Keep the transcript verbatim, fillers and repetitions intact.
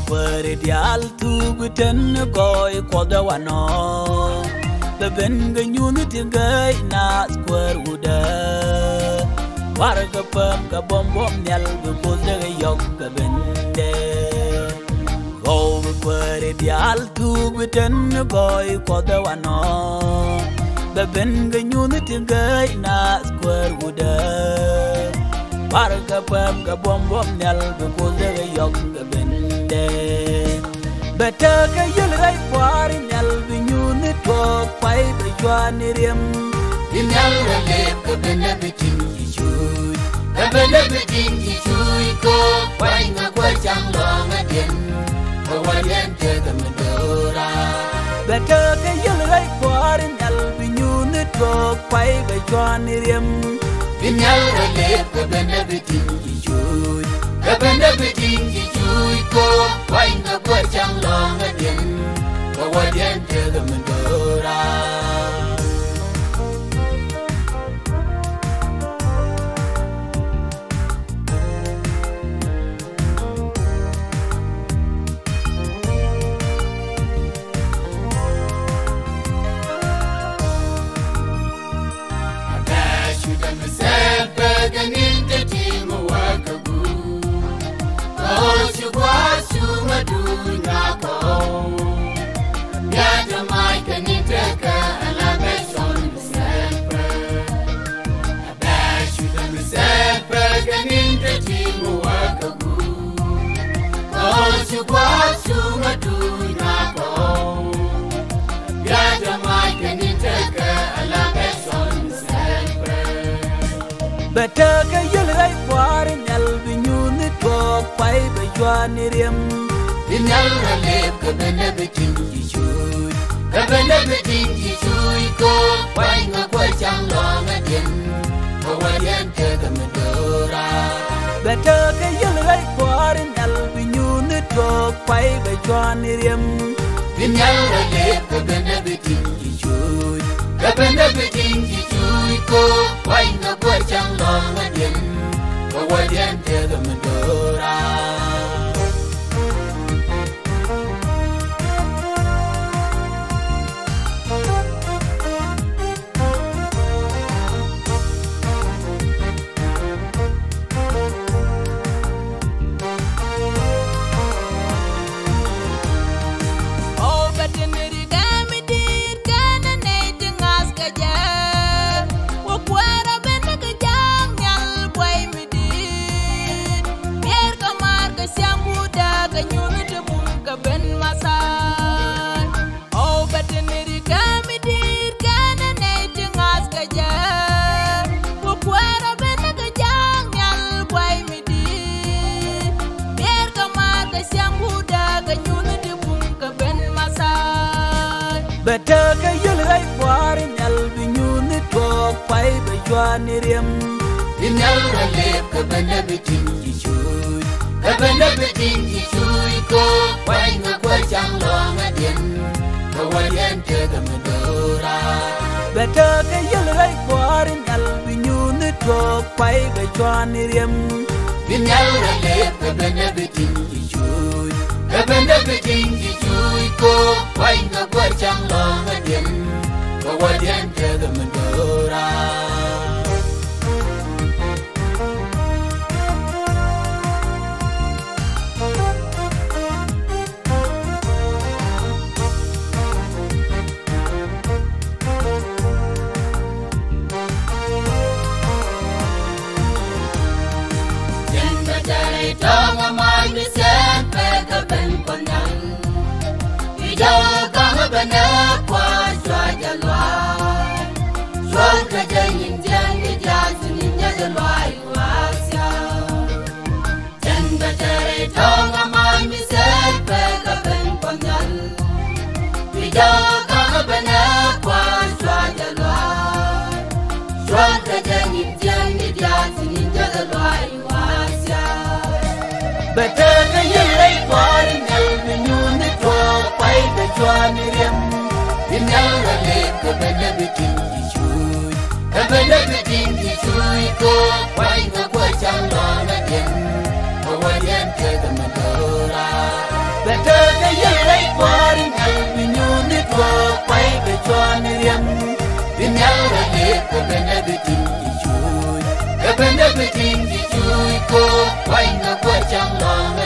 quere di altu guten goi koda wano the ben ganyun tingai na square uda warga pam ka bom bom nyal bu koda yok ka bende go quere di altu guten goi koda wano the ben ganyun tingai na square uda warga pam ka bom bom nyal bu koda yok ka bende beta ka yel rai war nyal bi nyun to pai be jwani rem nyal le ka bende bitin ji chui ka bende bitin ji chui ko pai nga kwa chang lo nga den ko wa den te da mandora beta ka yel rai war nyal bi nyun to pai be jwani rem nyal le ka bende bitin ji chui ka bende bitin ji chui ko pai nga kwa chang lo nga den ko wa den te da mandora beta ka yel rai war nyal bi nyun to pai be jwani rem nyal le ka bende bitin ji chui ka bende bitin ji chui ko pai nga kwa chang lo nga den ko wa den te da mandora beta ka yel rai war nyal bi nyun to pai be jwani rem nyal le ka bende bitin ji chui ka bende bitin ji chui ko pai nga kwa chang lo nga den ko wa den te da mandora beta ka yel rai war nyal bi nyun to pai be jwani rem nyal le ka bende bitin ji chui ka bende bitin ji chui ko pai nga kwa chang lo nga den ko wa den te da mandora beta ka yel rai war nyal bi nyun to pai be jwani rem nyal le ka bende bitin ji chui ka bende bitin ji chui ko pai nga kwa chang lo nga den ko wa den te da mandora Don't mind me, send back a pen for none. You don't come up and up, was right a lie. Drunk a day in Jenny Johnson in the lie was young. Then better don't mind me, send back a pen for none. You don't come up and up, was right a lie. Drunk a day in Jenny Johnson in the lie was young. beta ka yel rai war nyal bi nyun to pai be jwani rem nyal le ka bende bitin ji chui ka bende bitin ji chui ko pai nga kwa chang lo nga den ko wa den te da mandora better cái gì lấy qua đi nhau vì nhu nít qua quay về cho nên riêng vì nhau là liệt cái bên đây bị tin gì chui cái bên đây bị tin gì chui cô quay ngược qua chẳng lòng